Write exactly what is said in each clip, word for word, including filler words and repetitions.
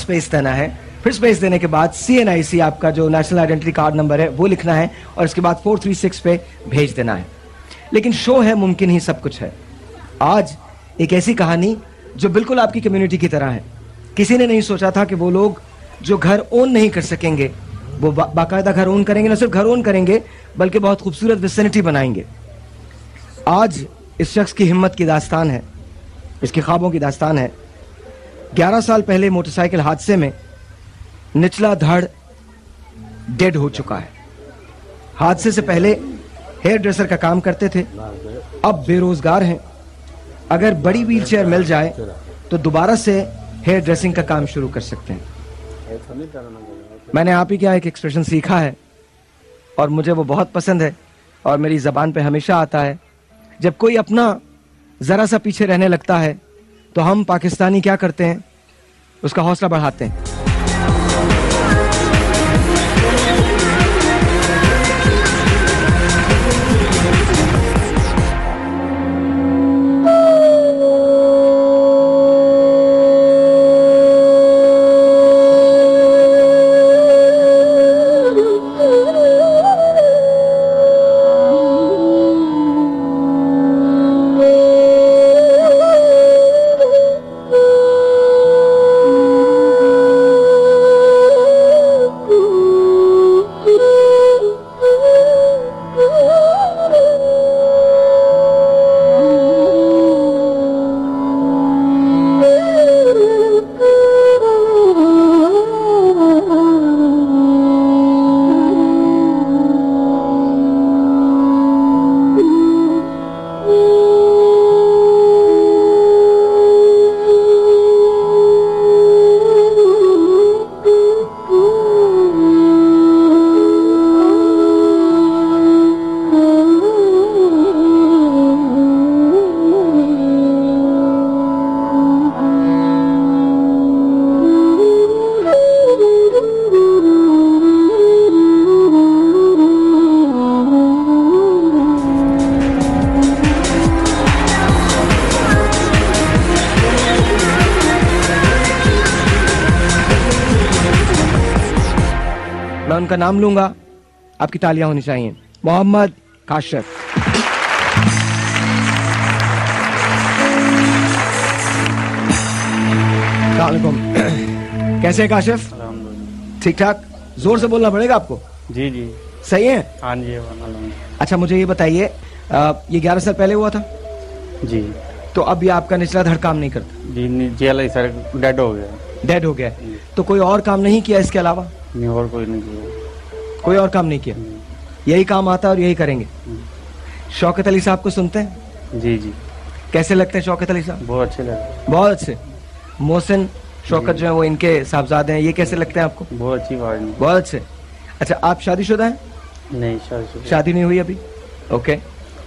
Space देना है, फिर स्पेस देने के बाद सी एन आई सी आपका जो नेशनल आइडेंटिटी कार्ड नंबर है वो लिखना है और इसके बाद फोर थ्री सिक्स पे भेज देना है। लेकिन शो है मुमकिन ही सब कुछ है। आज एक ऐसी कहानी जो बिल्कुल आपकी कम्युनिटी की तरह है। किसी ने नहीं सोचा था कि वो लोग जो घर ओन नहीं कर सकेंगे वो बा, बाकायदा घर ओन करेंगे, न सिर्फ घर ओन करेंगे बल्कि बहुत खूबसूरत विसिनिटी बनाएंगे। आज इस शख्स की हिम्मत की दास्तान है, इसके ख्वाबों की दास्तान है। ग्यारह साल पहले मोटरसाइकिल हादसे में निचला धड़ डेड हो चुका है। हादसे से पहले हेयर ड्रेसर का काम करते थे, अब बेरोजगार हैं। अगर बड़ी व्हीलचेयर मिल जाए तो दोबारा से हेयर ड्रेसिंग का काम शुरू कर सकते हैं। मैंने आप ही क्या एक एक्सप्रेशन सीखा है और मुझे वो बहुत पसंद है और मेरी जबान पे हमेशा आता है। जब कोई अपना जरा सा पीछे रहने लगता है तो हम पाकिस्तानी क्या करते हैं, उसका हौसला बढ़ाते हैं। मैं उनका नाम लूंगा, आपकी तालियां होनी चाहिए। मोहम्मद काशिफ। कैसे है काशिफ? ठीक ठाक? जोर से बोलना पड़ेगा आपको। जी जी सही है। हाँ जी। अच्छा मुझे ये बताइए, ये ग्यारह साल पहले हुआ था जी, तो अब ये आपका निचला धड़ काम नहीं करता? जी जी सर, डेड हो गया। डेड हो गया। तो कोई और काम नहीं किया इसके अलावा? नहीं, और कोई नहीं किया। कोई और काम नहीं किया, यही काम आता है और यही करेंगे। शौकत अली साहब को सुनते हैं? जी जी। कैसे लगते हैं शौकत अली साहब? बहुत अच्छे लगते। बहुत अच्छे। मोहसिन शौकत जो है वो इनके साहबजादे हैं, ये कैसे लगते हैं आपको? बहुत अच्छी बात है। बहुत अच्छे। अच्छा आप शादीशुदा हैं? नहीं, शादी शादी नहीं हुई अभी। ओके।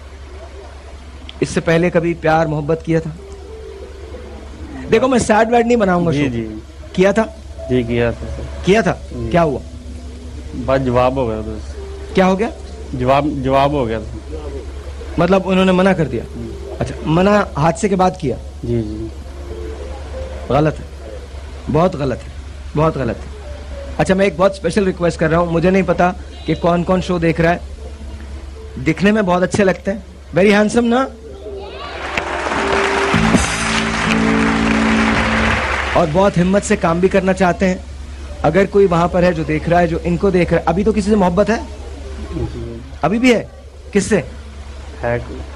इससे पहले कभी प्यार मोहब्बत किया था? देखो मैं सैड वैड नहीं बनाऊंगा। जी जी। किया था? जी किया था। किया था? क्या हुआ? बस जवाब हो गया। बस क्या हो गया? जवाब जवाब हो गया। मतलब उन्होंने मना कर दिया? अच्छा, मना हादसे के बाद किया? जी जी। गलत है, बहुत गलत है, बहुत गलत है। अच्छा मैं एक बहुत स्पेशल रिक्वेस्ट कर रहा हूँ, मुझे नहीं पता कि कौन कौन शो देख रहा है, दिखने में बहुत अच्छे लगते हैं, वेरी हैंडसम ना, और बहुत हिम्मत से काम भी करना चाहते हैं। अगर कोई वहां पर है जो देख रहा है, जो इनको देख रहा है, अभी तो किसी से मोहब्बत है? अभी भी है? किससे है?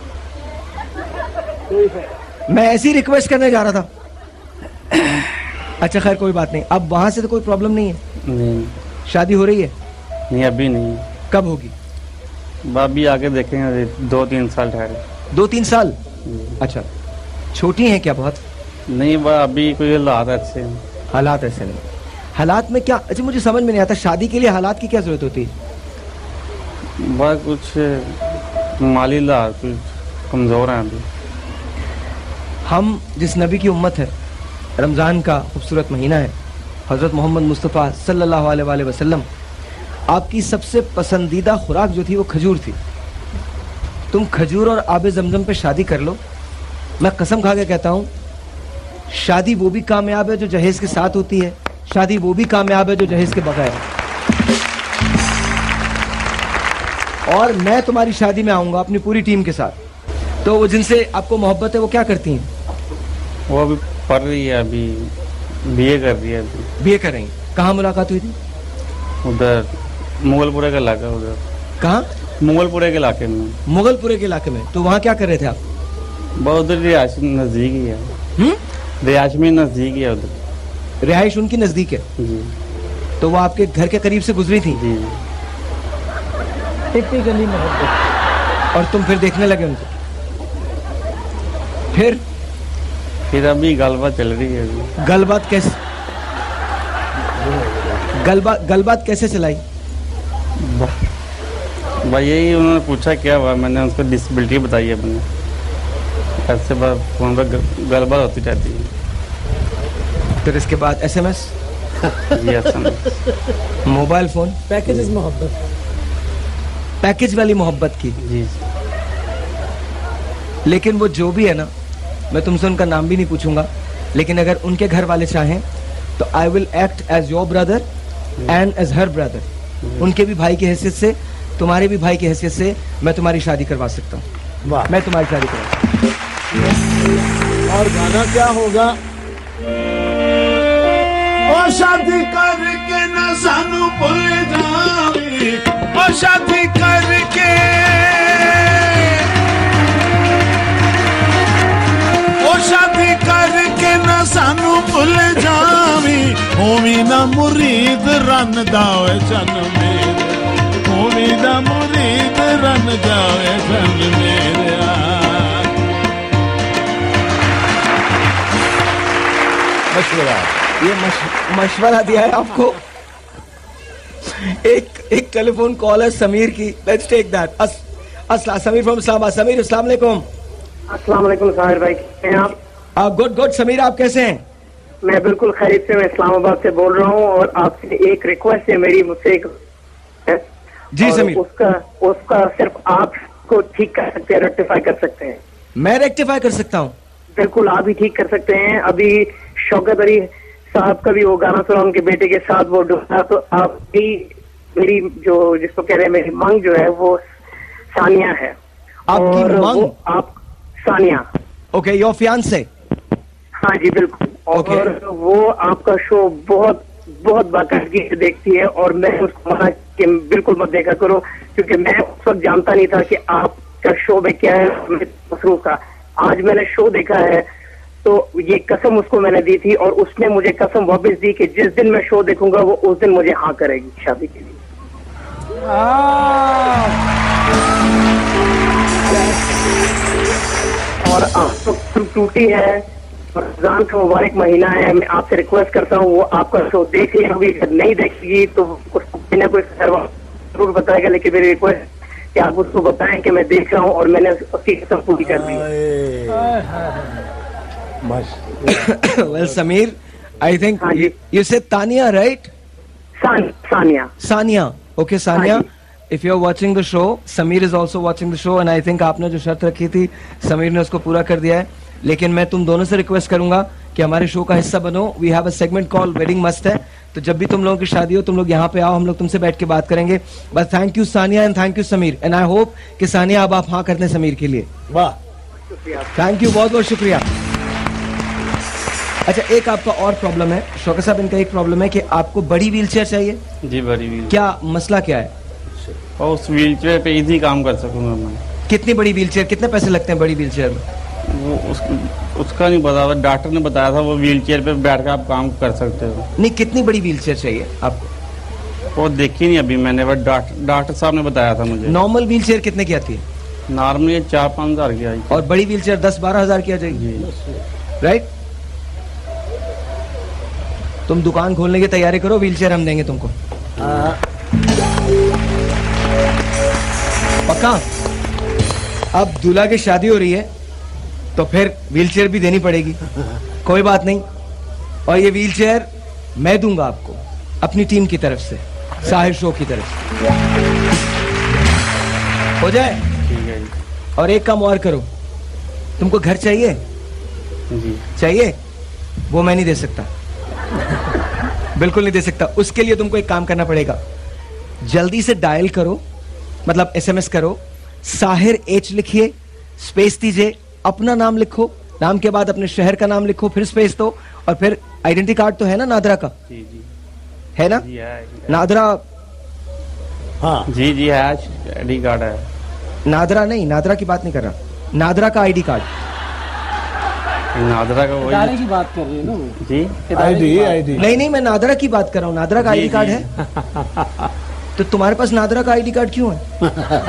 मैं ऐसी रिक्वेस्ट करने जा रहा था। अच्छा खैर कोई बात नहीं। अब वहां से तो कोई प्रॉब्लम नहीं है? नहीं। शादी हो रही है? नहीं अभी नहीं। कब होगी? अभी आके देखेंगे, दो तीन साल ठहरे। दो तीन साल? अच्छा, छोटी हैं क्या बहुत? नहीं, अभी कोई हालात ऐसे हैं। हालात ऐसे नहीं? हालात में क्या? अच्छा मुझे समझ में नहीं आता, शादी के लिए हालात की क्या जरूरत होती है? बस कुछ माली ला कुछ कमजोर हैं अभी। हम जिस नबी की उम्मत है, रमज़ान का खूबसूरत महीना है, हज़रत मोहम्मद मुस्तफ़ा सल्लल्लाहु अलैहि वसल्लम, आपकी सबसे पसंदीदा खुराक जो थी वो खजूर थी। तुम खजूर और आबे जमजम पे शादी कर लो, मैं कसम खा के कहता हूँ शादी वो भी कामयाब है जो जहेज के साथ होती है, शादी वो भी कामयाब है जो जहेज के बगैर। और मैं तुम्हारी शादी में आऊंगा अपनी पूरी टीम के साथ। तो वो जिनसे आपको मोहब्बत है वो क्या करती हैं? वो अभी पढ़ रही है, अभी बीए कर रही है। अभी बीए कर रही हैं। कहाँ मुलाकात हुई थी? उधर मुगलपुरे का इलाका। उधर कहाँ? मुगलपुरे के इलाके में। मुगलपुरे के इलाके में। तो वहाँ क्या कर रहे थे आप? बहुत उधर रिहायश नजदीक ही है। हम्म? रिहायश में नजदीक ही है उधर। रिहायश उनकी नजदीक है जी। तो वो आपके घर के करीब से गुजरी थी? जी। टिपिकली और तुम फिर देखने लगे उनको? फिर फिर अभी गलबात चल रही है। अभी गलबात कैसे गलबात गलबात कैसे चलाई? भाई यही उन्होंने पूछा क्या हुआ, मैंने उसको डिसेबिलिटी बताई है अपने। ऐसे बार फोन पर गलबात होती रहती है। फिर इसके बाद एसएमएस, मोबाइल फोन, पैकेज मोहब्बत, पैकेज वाली मोहब्बत की। जी। लेकिन वो जो भी है ना, मैं तुमसे उनका नाम भी नहीं पूछूंगा, लेकिन अगर उनके घर वाले चाहें तो I will act as your brother and as her brother. उनके भी भाई की हैसियत से, तुम्हारे भी भाई की हैसियत से मैं तुम्हारी शादी करवा सकता हूँ। वाह, मैं तुम्हारी शादी करवा। और गाना क्या होगा? ओ शादी करके ना सानू भूल जावी, ओ शादी करके, ओ शादी करके ना सानू भूल जावी, होवी ना मुरीद रन दावे चन मेरे, होवी ना मुरीद रन जावे चन मेरे। मशवरा, ये मश, मशवरा दिया है आपको। एक एक टेलीफोन कॉल है समीर की, लेट्स टेक दैट। अस, अस्सलाम, समीर फ्रॉम इस्लामाबाद। समीर, अस्सलाम वालेकुम। अस्सलाम वालेकुम साहिर भाई, कैसे हैं आप? Good good. समीर, आप कैसे हैं? मैं बिल्कुल खैरियत से, मैं इस्लामाबाद से बोल रहा हूँ और आपसे एक रिक्वेस्ट है मेरी, मुझसे एक जी समीर। उसका उसका सिर्फ आपको ठीक कर सकते हैं, रेक्टिफाई कर सकते हैं। मैं रेक्टिफाई कर सकता हूँ? बिल्कुल, आप ही ठीक कर सकते हैं। अभी शौकत अली साहब का भी वो गाना सुना, उनके बेटे के साथ वो डूबा, तो आप भी मेरी जो जिसको कह रहे हैं मेरी मांग जो है वो सानिया है। आपकी मांग? आप सानिया। Okay, your fiance? हाँ जी बिल्कुल। okay. और वो आपका शो बहुत बहुत बाकायदगी से देखती है और मैं उसको मना कि बिल्कुल मत देखा करो, क्योंकि मैं उस वक्त जानता नहीं था कि आपका शो में क्या है, मसरूफ था। आज मैंने शो देखा है तो ये कसम उसको मैंने दी थी और उसने मुझे कसम वापस दी कि जिस दिन मैं शो देखूंगा वो उस दिन मुझे हाँ करेगी शादी के लिए। और आप टूटी है, रमजान का मुबारक महीना है, मैं आपसे रिक्वेस्ट करता हूँ वो आपका शो देख ले, अभी अगर नहीं देखेगी तो कोई ना कोई जरूर बताएगा, लेकिन मेरी रिक्वेस्ट कि आप उसको बताएं कि मैं देख रहा हूँ और मैंने उसकी कसम पूरी कर दी। Well, Sameer, I think you, you said Tania, right? San, Sania. Sania. Okay, Sania. If you're watching the show, Sameer is also watching the show, and I think आपने जो शर्त रखी थी, समीर ने उसको पूरा कर दिया है। लेकिन मैं तुम दोनों से रिक्वेस्ट करूंगा कि हमारे शो का हिस्सा बनो। We have a segment call wedding must है, तो जब भी तुम लोगों की शादी हो तुम लोग यहाँ पे आओ, हम लोग तुमसे बैठ के बात करेंगे। बस thank you Sania and thank you Sameer, and I hope कि सानिया अब आप हाँ करते हैं समीर के लिए। वाह, थैंक यू, बहुत बहुत शुक्रिया। अच्छा, एक आपका और प्रॉब्लम है शौकत साहब, इनका एक प्रॉब्लम है कि आपको बड़ी व्हीलचेयर चाहिए। जी, बड़ी व्हील। क्या मसला क्या है? और उस व्हीलचेयर पे इजी काम कर सकूंगा मैं। कितनी बड़ी व्हीलचेयर, कितने पैसे लगते हैं बड़ी व्हीलचेयर में? वो उस, उसका नहीं पता, डॉक्टर ने बताया था वो व्हीलचेयर पे बैठ कर आप काम कर सकते हो। नहीं, कितनी बड़ी व्हीलचेयर चाहिए आपको? वो देखी नहीं अभी मैंने, बट डॉक्टर साहब ने बताया था मुझे। नॉर्मल व्हीलचेयर कितने की आती है? नॉर्मली चार पाँच हजार की आएगी। और बड़ी व्हीलचेयर दस बारह हजार की आ जाएगी, राइट? तुम दुकान खोलने की तैयारी करो, व्हीलचेयर हम देंगे तुमको। पक्का? अब दूल्हा की शादी हो रही है तो फिर व्हीलचेयर भी देनी पड़ेगी। कोई बात नहीं, और ये व्हीलचेयर मैं दूंगा आपको अपनी टीम की तरफ से, साहिर शो की तरफ से। हो जाए? ठीक है। और एक काम और करो, तुमको घर चाहिए? जी। चाहिए? वो मैं नहीं दे सकता। बिल्कुल नहीं दे सकता। उसके लिए तुमको एक काम करना पड़ेगा, जल्दी से डायल करो, मतलब एसएमएस करो, साहिर एच लिखिए, स्पेस दीजिए, अपना नाम लिखो, नाम के बाद अपने शहर का नाम लिखो, फिर स्पेस दो, और फिर आइडेंटिटी कार्ड तो है ना नादरा का? जी जी है ना? जी है। नादरा? हाँ जी जी है, आईडी कार्ड है। नादरा नहीं, नादरा की बात नहीं कर रहा, नादरा का आईडी कार्ड। नादरा का इदारे वही की बात कर रहे हैं ना? जी। इदारे की आईडी बात। आईडी नहीं नहीं, मैं नादरा की बात कर रहा हूँ, नादरा का जी, आईडी कार्ड जी। है। तो तुम्हारे पास नादरा का आईडी कार्ड क्यों है?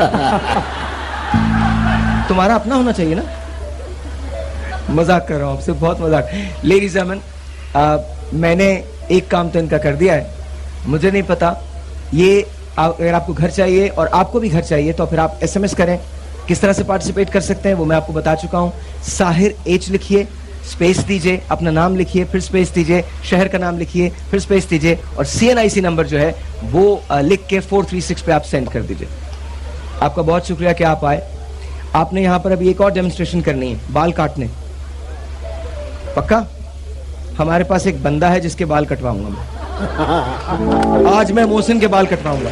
तुम्हारा अपना होना चाहिए ना। मजाक कर रहा हूँ आपसे, बहुत मजाक। लेडीज एंड जेंटलमैन, मैंने एक काम तो इनका कर दिया है, मुझे नहीं पता ये आ, अगर आपको घर चाहिए और आपको भी घर चाहिए तो फिर आप एसएमएस करें। किस तरह से पार्टिसिपेट कर सकते हैं वो मैं आपको बता चुका हूँ। साहिर एच लिखिए, स्पेस दीजिए, अपना नाम लिखिए, फिर स्पेस दीजिए, शहर का नाम लिखिए, फिर स्पेस दीजिए, और सीएनआईसी नंबर जो है वो आ, लिख के फोर थ्री सिक्स पे आप सेंड कर दीजिए। आपका बहुत शुक्रिया कि आप आए। आपने यहाँ पर अभी एक और डेमोन्स्ट्रेशन करनी है, बाल काटने। पक्का? हमारे पास एक बंदा है जिसके बाल कटवाऊंगा मैं। आज मैं मोहसिन के बाल कटवाऊंगा।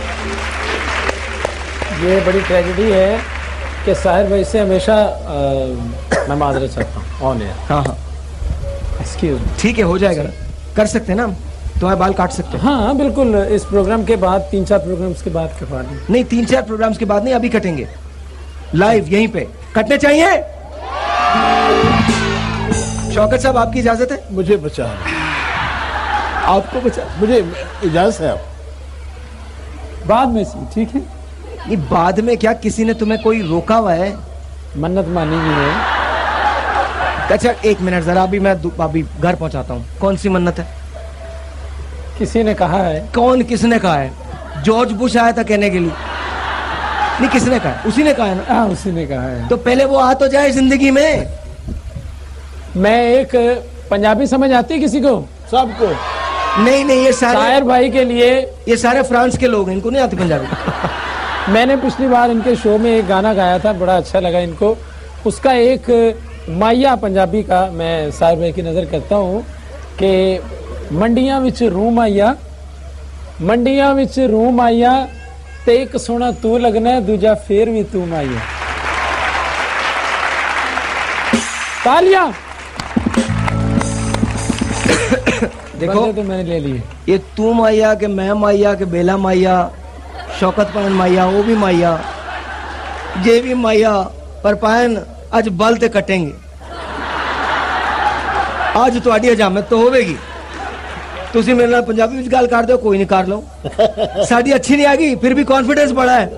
ये बड़ी ट्रेजेडी है कि साहिर भाई से हमेशा आ, मैं माजरत चाहता हूँ ऑन एयर। हाँ हाँ एक्सक्यूज। ठीक है, हो जाएगा ना, कर सकते हैं ना हम, तुम्हारे बाल काट सकते हैं। हाँ बिल्कुल, इस प्रोग्राम के बाद तीन चार प्रोग्राम्स के बाद कटवा दें। नहीं, तीन चार प्रोग्राम्स के बाद नहीं, अभी कटेंगे लाइव यहीं पे। कटने चाहिए? शौकत साहब आपकी इजाजत है? मुझे बचा, आपको बचा? मुझे इजाजत है। आप बाद में सी, ठीक है? ये बाद में क्या, किसी ने तुम्हें कोई रोका हुआ है? मन्नत मानी हुई है। अच्छा एक मिनट जरा, अभी मैं दु- अभी घर पहुंचाता हूँ। कौन सी मन्नत है? किसी ने कहा है। कौन, किसने कहा है? जॉर्ज बुश आया था कहने के लिए? नहीं, किसने कहा है? उसी ने कहा है ना? हाँ उसी ने कहा है। तो पहले वो आ तो जाए जिंदगी में। मैं एक पंजाबी समझ आती है किसी को? सबको नहीं नहीं, ये सारे साहिर भाई के लिए ये सारे फ्रांस के लोग हैं, इनको नहीं आती पंजाबी। मैंने पिछली बार इनके शो में एक गाना गाया था, बड़ा अच्छा लगा इनको। उसका एक माइया पंजाबी का मैं साहिर भाई की नज़र करता हूँ कि मंडियां विच रूम आइया, मंडियां विच रूम आइया, ते एक सोना तू लगना, दूजा फेर भी तू माइया। तालियां। देखो बंदे तो मैंने ले लिए। ये तू माइया के मैं माइया के बेला माइया, शौकत पायन माइया, वो भी माइया, जे भी माइया, पर पायन अज बल ते कटेंगे। आज तुहाडी हजामत तो होवेगी। तुसी मेरे नाल पंजाबी विच गल कर दो, कोई नहीं कर लो। साडी अच्छी नहीं आ गई, फिर भी कॉन्फिडेंस बड़ा है।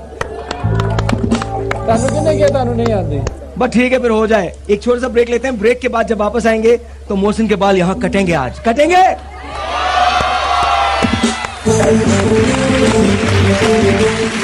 तानू किन्ने किया, तानू नहीं आती। बस ठीक है, फिर हो जाए। एक छोटा सा ब्रेक लेते हैं। ब्रेक के बाद जब वापस आएंगे तो मोहसिन के बाल यहाँ कटेंगे, आज कटेंगे। Thank you.